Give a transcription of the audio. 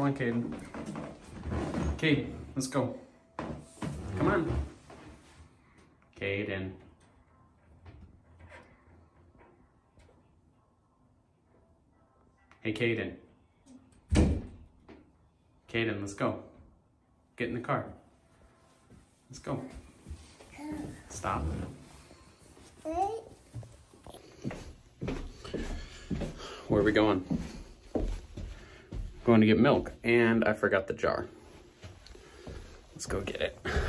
Come on, Caden. Caden, let's go. Come on. Caden. Hey, Caden. Caden, let's go. Get in the car. Let's go. Stop. Where are we going? Going to get milk, and I forgot the jar. Let's go get it.